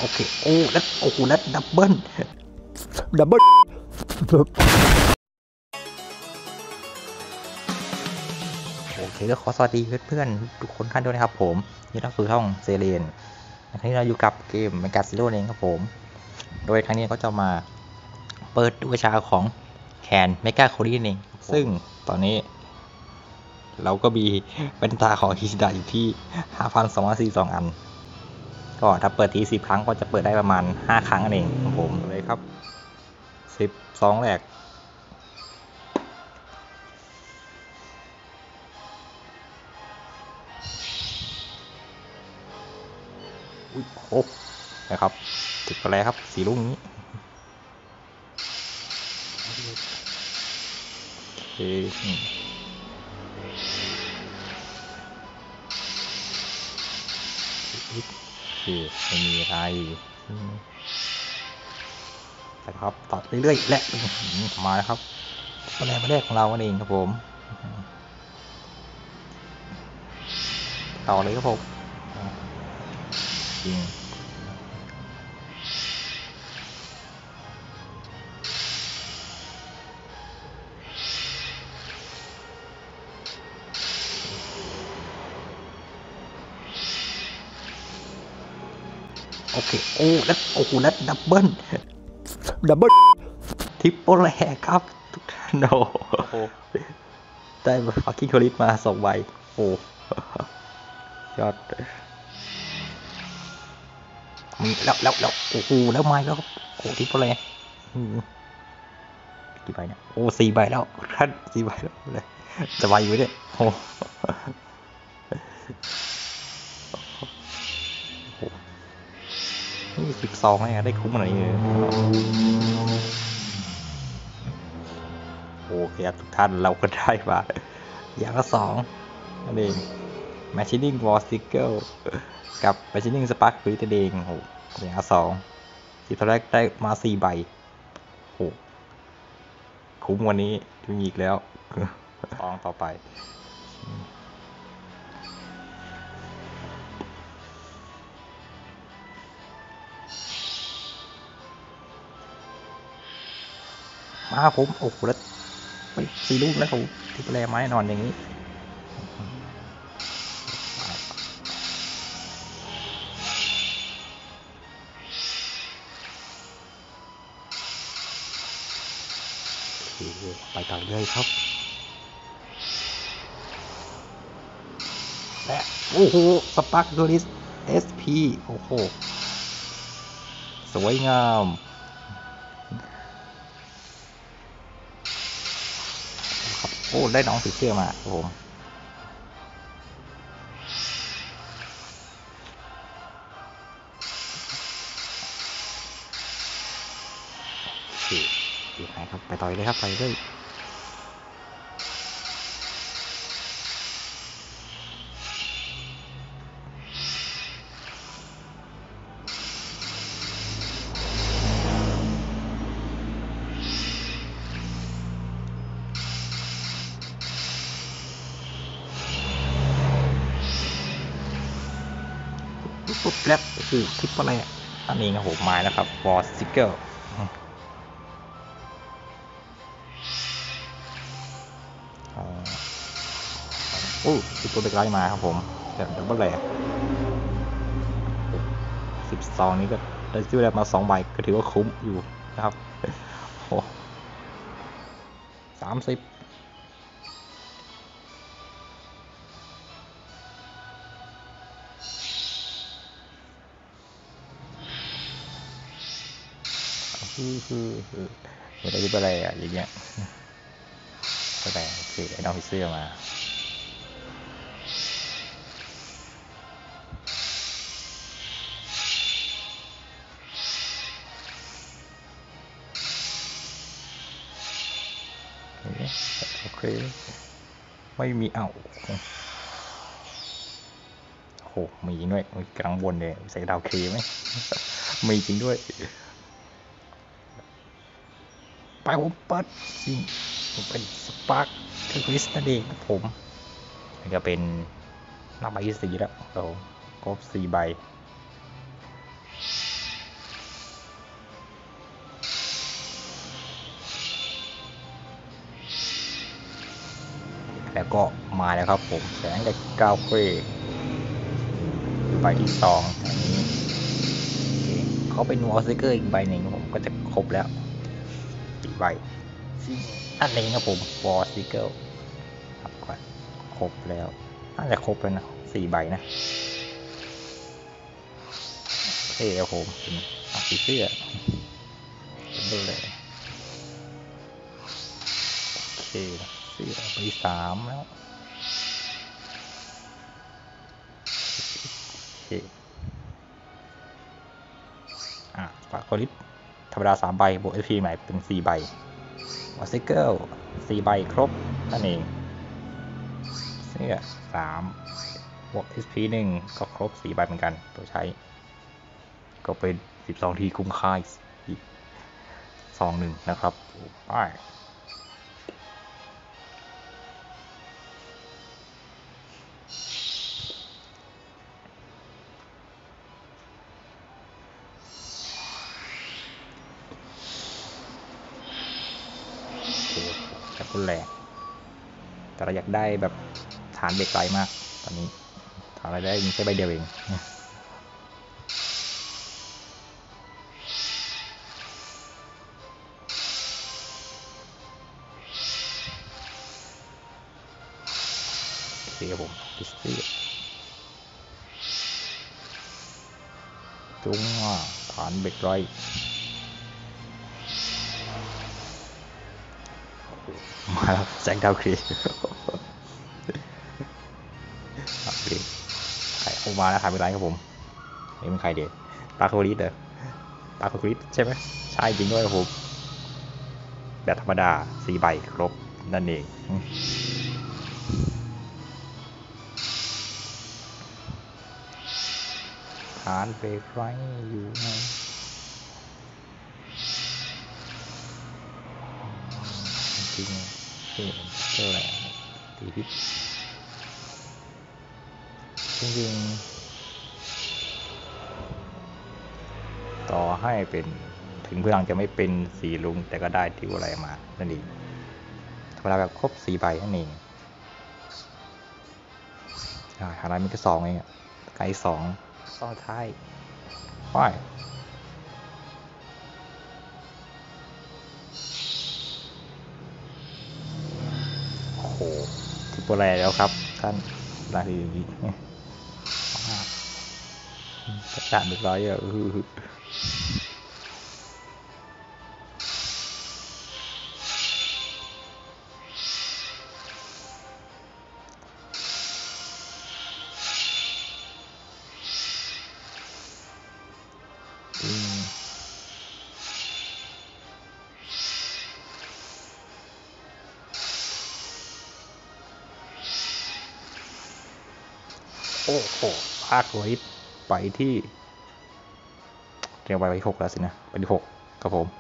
โอเคโอ้แล้วโอ้โหแล้วดับเบิ้ลโอเคก็ขอสวัสดีเพื่อนๆทุกคนท่านด้วยนะครับผมยินดีต้อนรับสู่ช่องเซเลนครั้งนี้เราอยู่กับเกมเมกาซิโร่เองครับผมโดยครั้งนี้ก็จะมาเปิดดูวิชาของแคนเมกาโคดี้เองซึ่งตอนนี้เราก็มีเป็นตาของฮิชิดะอยู่ที่ 5,242 อันก็ถ้าเปิดที10 ครั้งก็จะเปิดได้ประมาณ5 ครั้งเองครับผมเลยครับ12แรกอุ้ยโอ้นะครับติดไปแล้วครับสีลูกนี้โอเคไม่มีอะไรนะครับตัดเรื่อยๆและมาแล้วครับมาแรกของเราเองครับผมต่อเลยครับผมจริงโอเคโอ้แล้วโอ้โหแล้วดับเบิ้ลทริปเปิลแรกครับทุกท่านโอ้ได้ฟักกิ้งโคลิสมา2 ใบโอ้ยอดมีแล้วโอ้โหแล้วไม้แล้วครับโอ้ทริปเปิลแรกกี่ใบเนี่ยโอ้4 ใบแล้วท่าน4 ใบแล้วเลยจะใบอยู่เนี่ยโอ้นี่12เนี่ยได้คุ้มอะไรเลยโอเคครับทุกท่านเราก็ได้มาอย่างละ2นั่นเอง Machining War Sickle กับ Machining Spark ตัวเองโอ้อย่างละ2ที่ตอนแรกได้มา4 ใบโอ้คุ้มวันนี้มีอีกแล้วซองต่อไปมาผมโอ้โหแล้วไป4 ลูกแล้วผมที่แปลไม้นอนอย่างนี้ไปต่อเลยครับและโอ้โหสปาร์คโดลิส SP โอ้โหสวยงามครับโอ้ได้น้องสีเสื้อมาครับผมโอเคดีครับไปต่อยเลยครับไปเลยปุ๊บแล้วโอ้โหทิปอะไรอันนี้ครับผมไม้นะครับวอร์ซิเกิลโอ้ติดตัวเล็กไล่มาครับผมแต่ดับเบิลแรก12นี้ก็ได้ซื้อแล้วมา2 ใบก็ถือว่าคุ้มอยู่นะครับโอ้30ไม่ได้ไปอะไรอย่างเงี้ยแต่โอเคไอ้น้องผีเสื้อมาโอเคไม่มีโอ้มีจริงด้วยกลางบนเลยใส่ดาวเคไหมมีจริงด้วยไปผมเปิดจริงเป็นสปาร์คคริสนั่นเองครับผมนี่ก็เป็นหน้าใบที่4แล้วเราครบ4 ใบแล้วก็มาแล้วครับผมแสงจากกาเฟ่ใบที่2อันนี้เขาเป็นวอลซิเกอร์อีกใบหนึ่งผมก็จะครบแล้ว4 ใบอันนี้ครับผมวอลซิเกอร์ครับก่อนครบแล้วน่าจะครบแล้วนะ4 ใบนะโอเคครับผมเป็นสีเสื้อดูเลยโอเคเสื้อใบที่3แล้วโอเคฝากโคลิสธรรมดา3 ใบบวก SP ใหม่เป็น4 ใบวอลซิเกอร์4 ใบครบนั่นเองเสื้อ3บวก SP 1ก็ครบ4 ใบเหมือนกันตัวใช้ก็เป็น12 ทีคุ้มค่าอีก2-1นะครับไปแต่คนแรงแต่เราอยากได้แบบฐานเบรกไกลมากตอนนี้ฐานอะไรได้มีแค่ใบเดียวเองโอเคครับผมดิสตี้จุ้งฐานเบรกไกลมาแล้วแซงดาวครีใครออกมาแล้วขายไปไรครับผมนี่เป็นใครเด็ดตาโคลิสเหรอตาโคลิสใช่ไหมใช่จริงด้วยครับผมแบบธรรมดา4 ใบครบนั่นเองฐานเบรกไว้อยู่ในจริงที่เท่าไหร่ตีพิษจริงต่อให้เป็นถึงพลังจะไม่เป็นสีลุงแต่ก็ได้ที่อะไรมานั่นเองธรรมดาแบบครบ4 ใบนั่นเองอะไรมันก็2เองไกล2ท้ายว้ายโอ้โหทิปโปแลแล้วครับท่านนาทีนี้กระดาษเรียบร้อยอ่ะโอ้โหภาคไว้ไปที่เรียกไป6แล้วสินะไปที่6ครับผม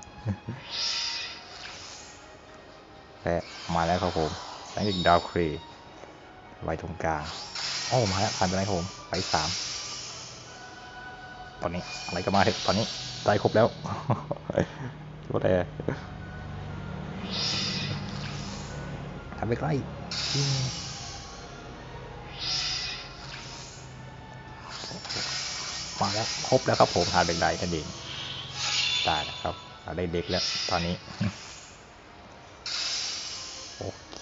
และมาแล้วครับผมแสงอีกดาวครีไว้ตรงกลางโอ้มาแล้วผ่านไปแล้วครับผมไป3ตอนนี้อะไรก็มาเถอะตอนนี้ได้ครบแล้วตัวแต่ทำไปใกล้มาแล้วครบแล้วครับผมทานเป็นไรนั่นเองตายนะครับเราได้เด็กแล้วตอนนี้โอเค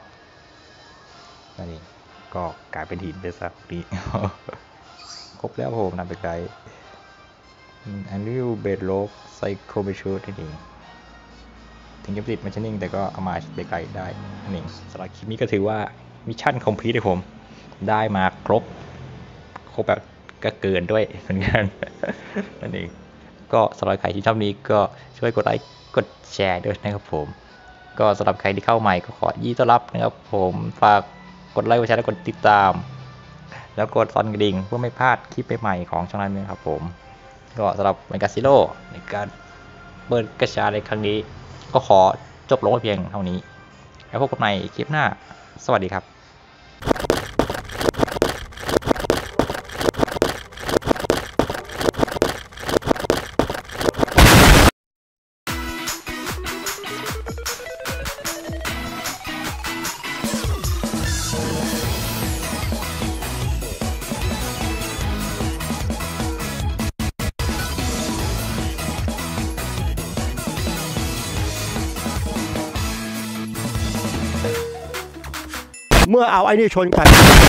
นั่นเองก็กลายเป็นหินไปสักทีครบแล้วผมทำเป็นไรอันนี้เบดโลกไซโคเบชูดนั่นเองถึงจะติดมันชนิ่งแต่ก็เอามาไปไกลได้นั่นเองสำหรับคลิปนี้ก็ถือว่ามิชชั่นคอมพลีทเลยผมได้มาครบแบบก็เกินด้วยเหมือนกันนั่นเองก็สำหรับใครที่ชอบนี้ก็ช่วยกดไลค์กดแชร์ด้วยนะครับผมก็สำหรับใครที่เข้าใหม่ก็ขอยินดีต้อนรับนะครับผมฝากกดไลค์กดแชร์และกดติดตามแล้วกดสั่นกระดิ่งเพื่อไม่พลาดคลิปใหม่ๆของช่องนั้นนะครับผมก็สำหรับเมกาซิโร่ในการเปิดกระชาในครั้งนี้ก็ขอจบลงเพียงเท่านี้แล้วพบกันใหม่คลิปหน้าสวัสดีครับเมื่อเอาไอ้นี่ชนกัน